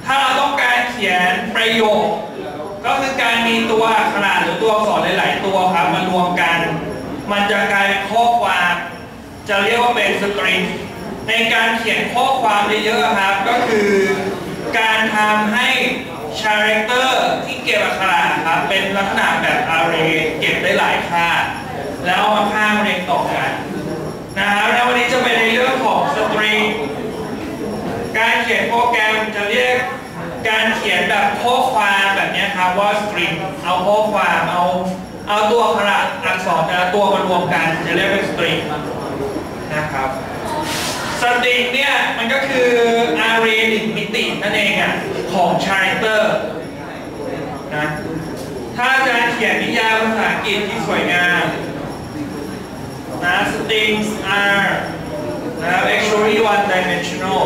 ถ้าเราต้องการเขียนประโยคก็คือการมีตัวขนาดหรือตัวอักษรหลายๆตัวครับมารวมกันมันจะกลายเป็นข้อความจะเรียกว่าเป็นสตริงในการเขียนข้อความเยอะๆครับก็คือการทำให้คาแรคเตอร์ที่เก็บอักขระครับเป็นลักษณะแบบ array เก็บได้หลายค่าแล้วเอามาค่าเรียงต่อกันนะครับแล้ววันนี้จะเป็นในเรื่องของสตริงการเขียนโปรแกรมจะเรียกการเขียนแบบข้อความแบบนี้ครับว่าสตริงเอาข้อความเอาตัวอักขระอักษรแต่ละตัวมารวมกันจะเรียกเป็นสตริงนะครับสตริงเนี่ยมันก็คือ array หนึ่งมิตินั่นเองอ่ะของ character นะถ้าอาจารย์เขียนนิยามภาษาอังกฤษที่สวยงามนะ strings are นะครับ actually one dimensional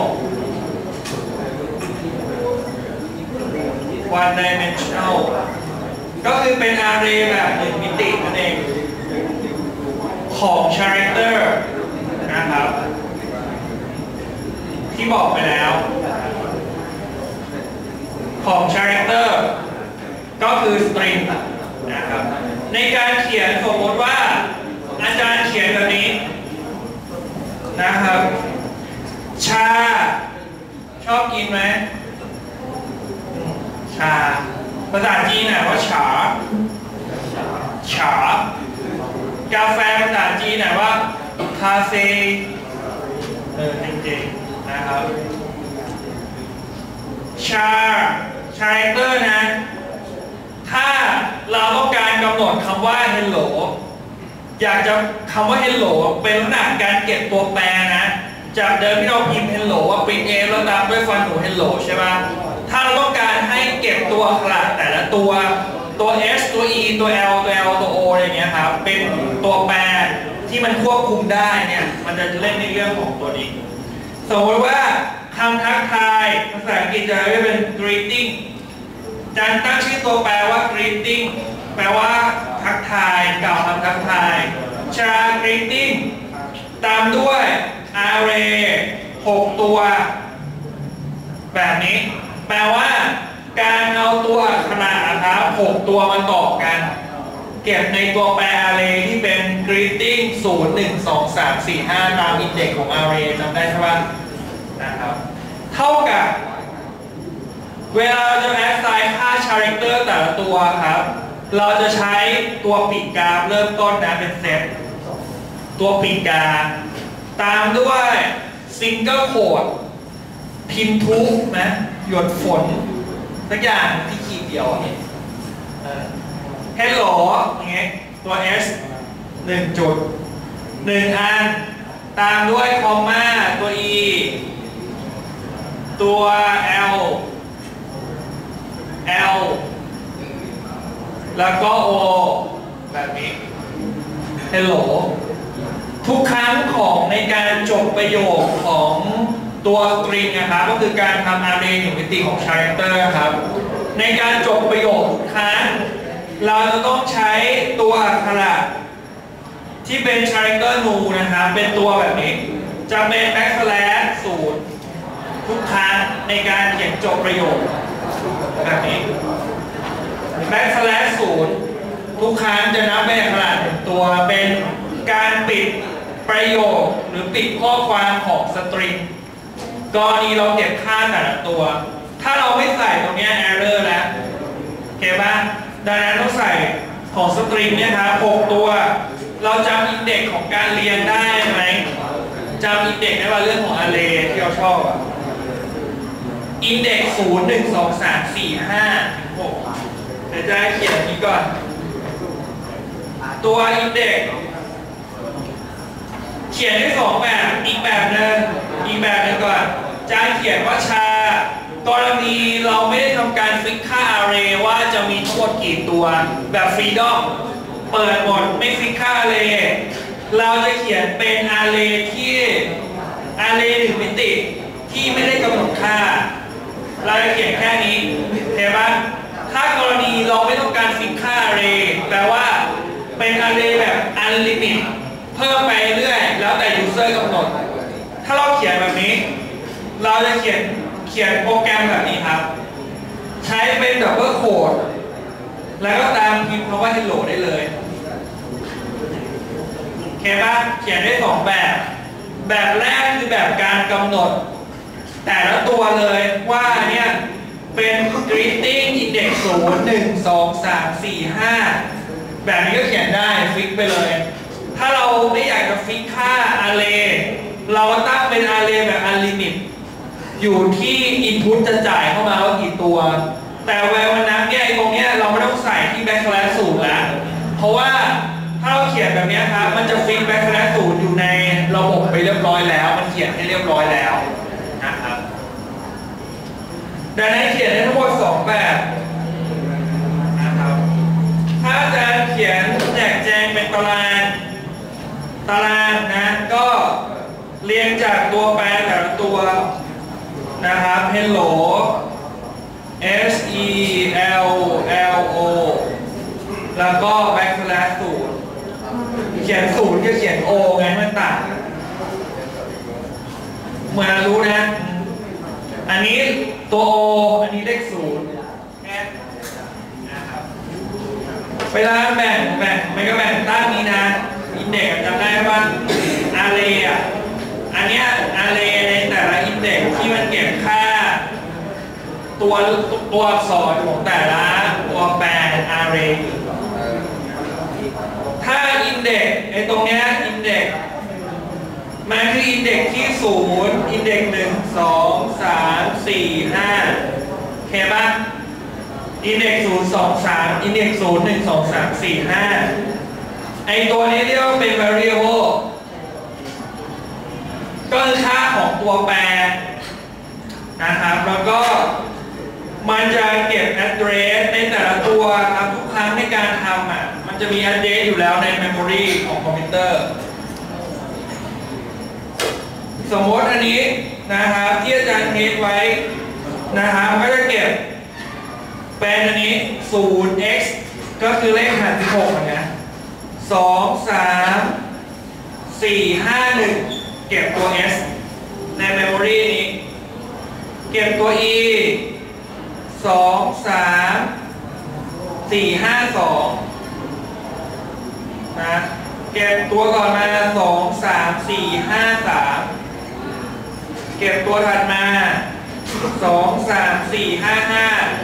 ก็คือเป็น array แบบหนึ่งมิตินั่นเองของ character นะครับที่บอกไปแล้วของ character ก็คือ string นะครับในการเขียนสมมติว่าอาจารย์เขียนแบบนี้นะครับชาชอบกินไหมชาภาษาจีนน่ะว่าฉากาแฟภาษาจีนน่ะว่าคาเฟ่จริงๆนะครับชาแรคเตอร์นะถ้าเราต้องการกำหนดคำว่า hello อยากจะคำว่า hello เป็นลักษณะการเก็บตัวแปรนะจากเดิมที่เราพิมพ์ hello ว่า print a แล้วตามด้วยฟันหนู hello ใช่ไหมถ้าเราต้องการให้เก็บตัวอักขระแต่ละตัว s ตัว e ตัว l ตัว l ตัว o อะไรอย่างเงี้ยครับเป็นตัวแปรที่มันควบคุมได้เนี่ยมันจะเล่นในเรื่องของตัวนี้สมมติว่าคำทักทายภาษาอังกฤษจะเรียกเป็น greeting จะตั้งชื่อตัวแปลว่า greeting แปลว่าทักทายกล่าวคำทักทายชา greeting ตามด้วย array 6 ตัวแบบนี้แปลว่าการเอาตัวขนาดนะครับ6 ตัวมาต่อกันเก็บในตัวแปร array ที่เป็น greeting 0 1 2 3 4 5 ตามอินเด็กซ์ของ array จำได้ใช่ไหมนะครับเท่ากับเวลาเราจะ assign ค่า character แต่ละตัวครับเราจะใช้ตัวปีกกราฟเริ่มต้นนะเป็นเซตตัวปีกกราฟตามด้วย single quote พิมพ์ทุกนะหยดฝนสักอย่างที่ขีดเดียวนี่hello อย่างเงี้ยตัว s 1 จุด 1 อันตามด้วยคอมมาตัว e ตัว l แล้วก็ o แบบนี้ hello ทุกครั้งของในการจบประโยคของตัว string นะครับก็คือการทำ array หนึ่งมิติของ character ครับในการจบประโยคทุกครั้งเราจะต้องใช้ตัวอักขระที่เป็น character new นะครับเป็นตัวแบบนี้จะเป็น backslash 0ทุกครั้งในการเขียนจบประโยคแบบนี้ backslash 0ทุกครั้งจะนับเป็นอักขระ1 ตัวเป็นการปิดประโยคหรือปิดข้อความของ string กรณีเราเก็บค่าแต่ละตัวถ้าเราไม่ใส่ตรงนี้ error แล้วโอเคป่ะดังนั้นต้องใส่ของ string เนี่ยครับ6 ตัวเราจำอินเด็กซ์ของการเรียนได้ไหมจำอินเด็กซ์ได้ว่าเรื่องของ array ที่เราชอบอินเด็กซ์0 1 2 3 4 5 6เดี๋ยวจะให้เขียนอันนี้ก่อนตัวอินเด็กซ์เขียนได้2 แบบอีกแบบหนึ่งก่อนจะเขียนว่าชากรณีเราไม่ได้ทำการฟิกค่า array ว่าจะมีทั้งหมดกี่ตัวแบบ freedom เปิดหมดไม่ฟิกค่า array เราจะเขียนเป็น array ที่ array 1 มิติที่ไม่ได้กำหนดค่าเราจะเขียนแค่นี้เห็นปะถ้ากรณีเราไม่ต้องการฟิกค่า array แปลว่าเป็น array แบบ unlimited เพิ่มไปเรื่อยแล้วแต่ user กำหนดถ้าเราเขียนแบบนี้เราจะเขียนโปรแกรมแบบนี้ครับดแล้วก็ตามพิมพ์คำว่า hello ได้เลยโอเคป่ะเขียนได้2แบบแบบแรกคือแบบการกำหนดแต่ละตัวเลยว่าเนี่ยเป็น greeting index 0 1 2 3 4 5แบบนี้ก็เขียนได้ฟิกไปเลยถ้าเราไม่อยากจะฟิกค่า array เราตั้งเป็น array แบบ unlimit อยู่ที่ input จะจ่ายเข้ามาว่ากี่ตัวแต่แวววันนั้นเนี่ยไอ้ตรงเนี้ยเราไม่ต้องใส่ที่ backslash 0แล้วเพราะว่าถ้าเราเขียนแบบนี้ครับมันจะฟิก backslash 0อยู่ในระบบไปเรียบร้อยแล้วมันเขียนให้เรียบร้อยแล้วนะครับดังนั้นเขียนได้ทั้งหมด2แบบนะครับถ้าจะเขียนแจกแจงเป็นตารางนะก็เรียงจากตัวแปรแต่ละตัวนะครับ hello S E L L O แล้วก็ backslash 0เขียน0ก็เขียน O ไงมันต่างเหมือนรู้นะอันนี้ตัว O อันนี้เลข0แค่นะครับเวลาแบ่งไม่ก็แบ่งตั้งนี้นะอินเด็กซ์จำได้ว่า array อ่ะอันเนี้ย array ในแต่ละอินเด็กซ์ที่มันเก็บค่าตัวอักษรของแต่ละตัวแปร array ถ้าอินเด็กซ์ไอ้ตรงเนี้ยอินเด็กซ์มันคืออินเด็กซ์ที่0อินเด็กซ์1 2 3 4 5โอเคป่ะอินเด็กซ์0 2 3อินเด็กซ์0 1 2 3 4 5ไอ้ตัวนี้เรียกว่าเป็น variable ก็คือค่าของตัวแปรนะครับแล้วก็มันจะเก็บ address ในแต่ละตัวครับทุกครั้งในการทำอ่ะมันจะมี address อยู่แล้วใน memory ของคอมพิวเตอร์สมมติอันนี้นะครับที่อาจารย์เทสไว้นะครับก็จะเก็บเป็นอันนี้ 0x ก็คือเลขหาร16นะ2 3 4 5 1เก็บตัว s ใน memory นี้เก็บตัว e 2 3 4 5 2นะเก็บตัวก่อนมา2 3 4 5 3เก็บตัวถัดมา2 3 4 5 5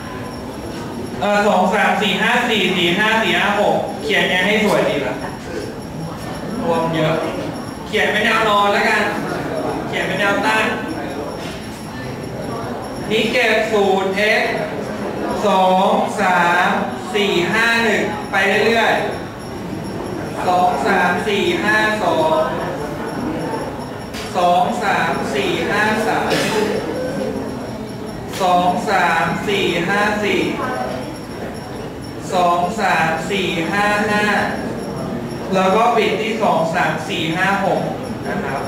2 3 4 5 4 4 5 4 5 6เขียนยังให้สวยดีล่ะรวมเยอะเขียนเป็นแนวนอนแล้วกันเขียนเป็นแนวตั้งนี้เก็บ0x 2 3 4 5 1ไปเรื่อยๆ2 3 4 5 2 2 3 4 5 3 2 3 4 5 4 2 3 4 5 5แล้วก็ปิดที่2 3 4 5 6นะครับ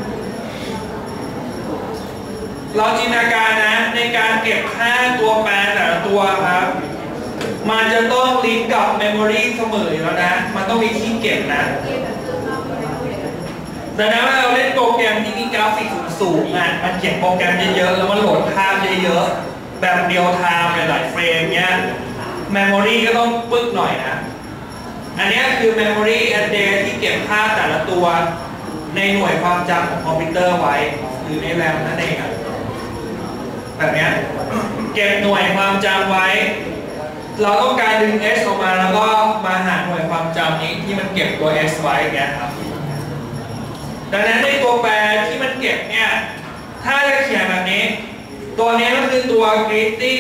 เราจินตนาการนะในการเก็บค่าตัวแปรแต่ละตัวครับมันจะต้องลิงก์กับเมมโมรีเสมอแล้วนะมันต้องมีที่เก็บนะดังนั้นเวลาเราเล่นโปรแกรมที่มีกราฟิกสูงๆอ่ะมันเขียนโปรแกรมเยอะๆแล้วมันโหลดภาพเยอะๆแบบเรียลไทม์หลายเฟรมเนี้ยเมมโมรีก็ต้องปึ๊กหน่อยนะอันนี้คือ memory address ที่เก็บค่าแต่ละตัวในหน่วยความจำของคอมพิวเตอร์ไว้หรือในแรมนั่นเองแบบนี้เก็บหน่วยความจำไว้เราต้องการดึง s ออกมาแล้วก็มาหาหน่วยความจำนี้ที่มันเก็บตัว s ไว้อย่างเงี้ยครับดังนั้นในตัวแปรที่มันเก็บเนี่ยถ้าจะเขียนแบบนี้ตัวนี้ก็คือตัว greeting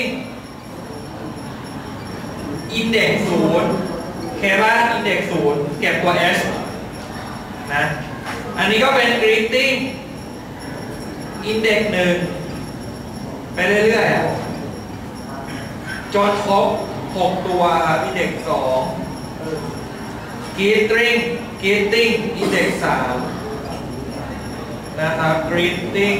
index 0เคป่ะ index 0เก็บตัว s นะอันนี้ก็เป็น greeting index 1ไปเรื่อยๆจนครบ6ตัวครับ index 2 greeting index 3นะครับ greeting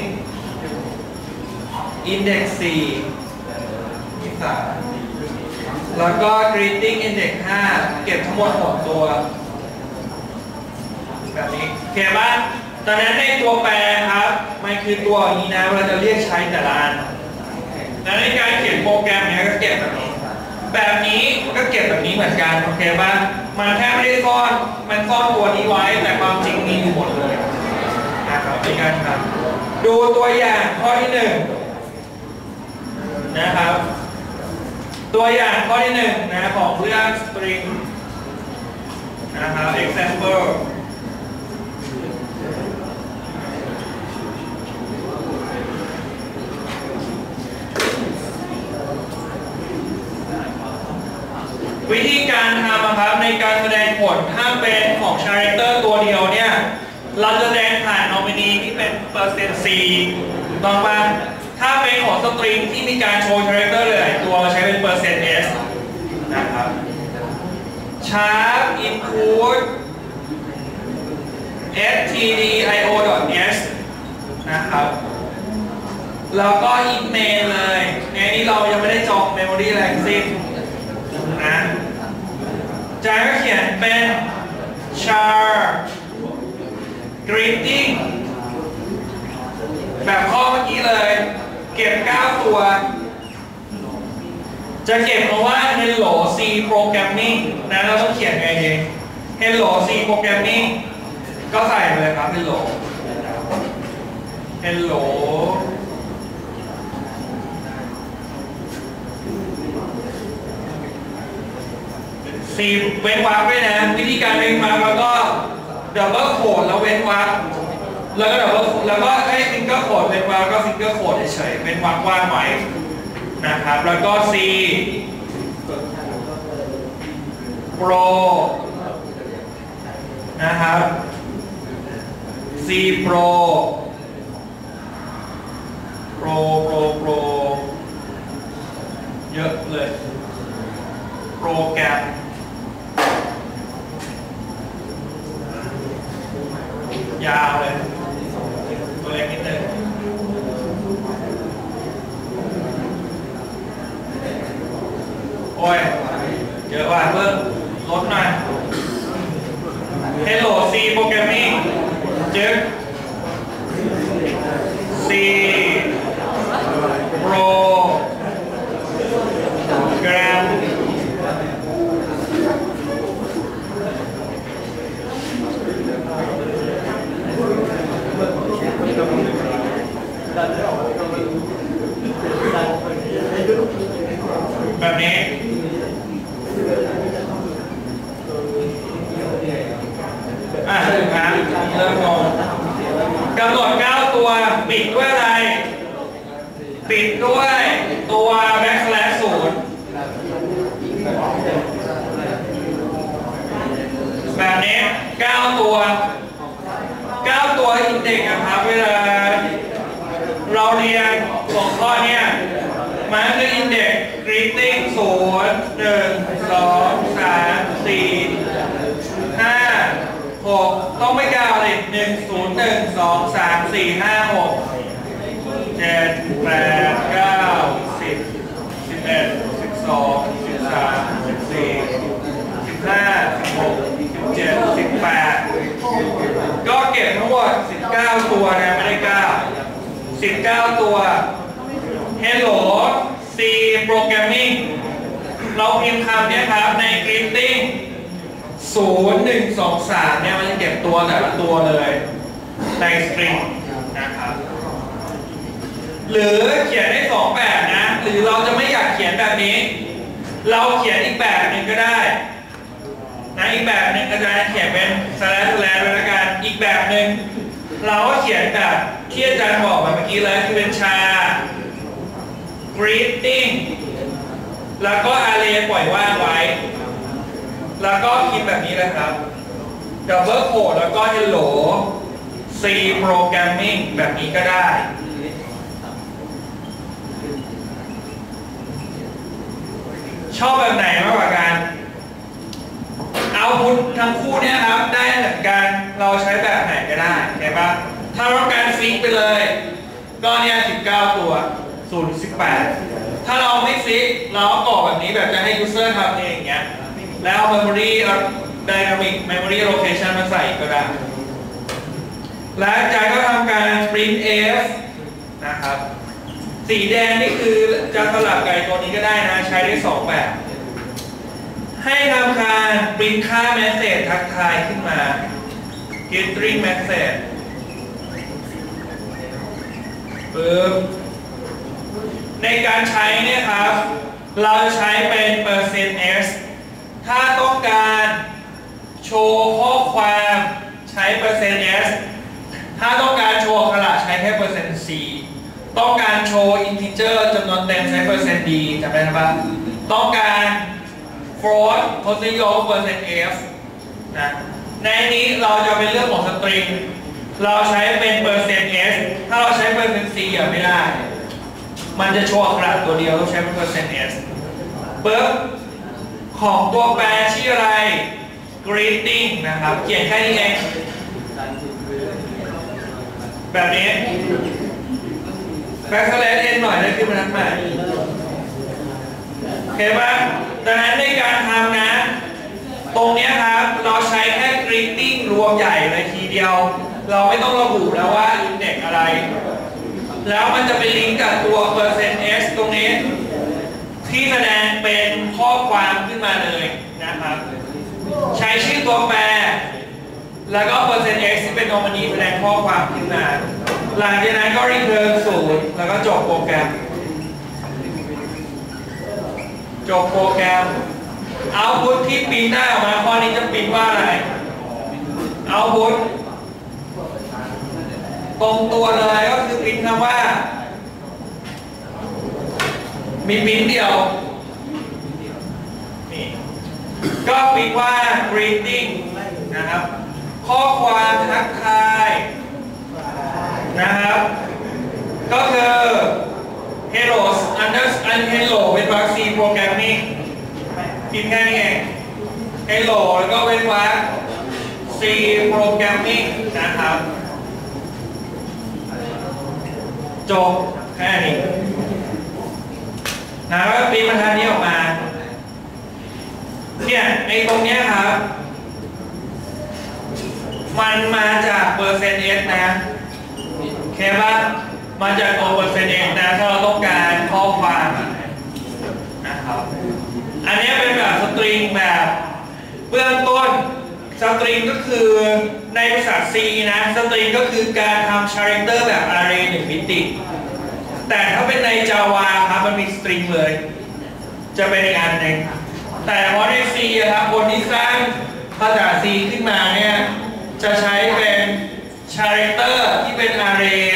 index 4ที่3แล้วก็ greeting index 5เก็บทั้งหมด6ตัวแบบนี้โอเคป่ะตอนนั้นในตัวแปรครับมันคือตัวนี้นะเราจะเรียกใช้แต่ละอันและในการเขียนโปรแกรมเนี้ยก็เก็บแบบนี้แบบนี้ก็เก็บแบบนี้เหมือนกันโอเคป่ะมันแค่ไม่ได้ซ่อนมันซ่อนตัวนี้ไว้แต่ความจริงมีอยู่หมดเลยนะครับในการทำดูตัวอย่างข้อที่หนึ่งนะครับตัวอย่างข้อที่หนึ่งนะของเรื่อง string นะครับ example วิธีการทำนะครับในการแสดงผลถ้าเป็นของ character ตัวเดียวเนี่ยเราจะแสดงผ่าน nominee ที่เป็น %c ถูกต้องป่ะถ้าเป็นของ string ที่มีการโชว์ character หลายตัวใช้เป็น %s นะครับ sharp input stdio.s นะครับแล้วก็ in main เลยในนี้เรายังไม่ได้จอง memory อะไรทั้งสิ้นนะจากก็เขียนเป็น char greeting แบบข้อเมื่อกี้เลยเก็บ9ตัวจะเก็บเพราะว่า hello c programming นะเราต้องเขียนไงดี hello c programming ก็ใส่ไปเลยครับ hello C เว้นวรรคด้วยนะวิธีการเว้นวรรคแล้วก็ดับเบิลโคดแล้วเว้นวรรคแล้วก็ดับเบิลแล้วก็ให้ซิงเกิลโคดเว้นวรรคก็ซิงเกิลโคดเฉยๆเว้นวรรคว่างไว้นะครับแล้วก็ C Pro นะครับ C Proเยอะเลยโปรแกรมยาวเลยตัวเล็กนิดนึงโอ้ยเยอะว่ะเพิ่มลดหน่อย Hello C Programming จึ๊ก C Programแบบนี้ถึงนะเริ่มงงกำหนด9ตัวปิดด้วยอะไรปิดด้วยตัว backslash 0แบบนี้9ตัวอินเด็กซ์ครับเวลาเราเรียนหัวข้อเนี่ยมันคืออินเด็กซ์ greeting 0 1 2 3 4 5 6ต้องไม่ก้าวเลย1 0 1 2 3 4 5 6 7 8 9 10 11 12 13 14 15 16 17 18ก็เก็บทั้งหมด19ตัวนะไม่ได้9 19ตัว Hello C Programming เราพิมพ์คำนี้ครับใน greeting 0 1 2 3เนี่ยมันจะเก็บตัวแต่ละตัวเลยใน string นะครับหรือเขียนได้2แบบนะหรือเราจะไม่อยากเขียนแบบนี้เราเขียนอีกแบบหนึ่งก็ได้นะอีกแบบหนึ่งอาจารย์เขียนเป็น slash ไว้แล้วกันอีกแบบหนึ่งเราก็เขียนแบบที่อาจารย์บอกมาเมื่อกี้เลยคือเป็นชา greeting แล้วก็ array ปล่อยว่างไว้แล้วก็พิมพ์แบบนี้นะครับ double quote แล้วก็ hello C programming แบบนี้ก็ได้ชอบแบบไหนมากกว่ากันเอาพุททั้งคู่เนี่ยครับได้เหมือนกันเราใช้แบบไหนก็ได้ใช่ปะถ้าเราการฟิกไปเลยก็เนี่ย19ตัว0 18ถ้าเราไม่ฟิกเราก็กรอกแบบนี้แบบจะให้ user ทำเองอย่างเงี้ยแล้ว memory dynamic memory location มาใส่ก็ได้และอาจารย์ก็ทำการ printf นะครับสีแดงนี่คือจะสลับกับตัวนี้ก็ได้นะใช้ได้2แบบให้ทำการปริ้นค่าแมสเสจทักทายขึ้นมา getting message ปึ๊บในการใช้เนี่ยครับเราจะใช้เป็น %s ถ้าต้องการโชว์ข้อความใช้ %s ถ้าต้องการโชว์อักขระใช้แค่ %c ต้องการโชว์ integer จำนวนเต็มใช้ %d จำได้ไหมครับต้องการ float ทศนิยม %f นะในนี้เราจะเป็นเรื่องของสตริงเราใช้เป็น %s ถ้าเราใช้ %c ไม่ได้มันจะโชว์อักขระตัวเดียวต้องใช้เป็น %s ปึ๊บของตัวแปรชื่ออะไร greeting นะครับเขียนแค่นี้เองแบบนี้backslash n หน่อยได้ขึ้นมาทั้งใหม่โอเคป่ะดังนั้นในการทำนะตรงนี้ครับเราใช้แค่ greeting รวมใหญ่เลยทีเดียวเราไม่ต้องระบุแล้วว่า index อะไรแล้วมันจะไปลิงก์กับตัว %s ตรงนี้ที่แสดงเป็นข้อความขึ้นมาเลยนะครับใช้ชื่อตัวแปรแล้วก็ %s ที่เป็นโนมินีแสดงข้อความขึ้นมาหลังจากนั้นก็ return 0แล้วก็จบโปรแกรมoutput ที่ปริ้นได้ออกมาข้อนี้จะปริ้นว่าอะไร output ตรงตัวเลยก็คือปริ้นคำว่ามีปริ้นเดียวนี่ก็ปริ้นว่า greeting นะครับข้อความทักทายนะครับก็คือ hello hello เป็นวรรค C programming พิมพ์แค่นี้เอง hello แล้วก็เป็นวรรค C programming นะครับจบแค่นี้นะแล้วปริ้นบรรทัดนี้ออกมาเนี่ยในตรงเนี้ยครับมันมาจาก %s นะโอเคป่ะมาจากตัว %s นะถ้าเราต้องการข้อความนะครับอันนี้เป็นแบบสตริงแบบเบื้องต้นสตริงก็คือในภาษา C นะสตริงก็คือการทำ character แบบ array 1 มิติแต่ถ้าเป็นใน Java ครับมันมีสตริงเลยจะเป็นอีกอันหนึ่งแต่พอใน C ครับคนที่สร้างภาษา C ขึ้นมาเนี่ยจะใช้เป็น character ที่เป็น array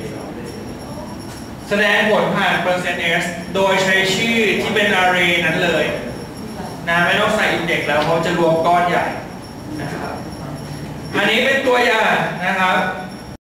แสดงผลผ่าน %s โดยใช้ชื่อที่เป็น array นั้นเลยนะไม่ต้องใส่ index แล้วเขาจะรวมก้อนใหญ่นะครับอันนี้เป็นตัวอย่างนะครับ